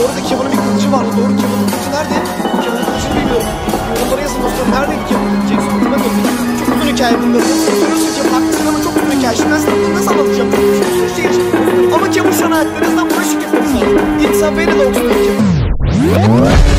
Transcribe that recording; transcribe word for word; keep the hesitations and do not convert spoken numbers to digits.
Bu arada Kevin'in bir kılıcı vardı. Doğru, Kevin'in kılıcı nerede? Kevin'in kılıcını bilmiyorum. Yorumlara yazın dostlarım. Neredeydi Kevin'in kılıcı? Hatırlamıyorum. Çok uzun hikaye bunları. Soruyorsun Kevin haklısın ama çok uzun hikaye. Şimdi ben sana bunu nasıl anlatacağım? Bir sürü şey yaşadım. Ama Kevin şu an hayatlarınızdan buna şükretmeniz lazım. İnsan beni de okusun Kevin.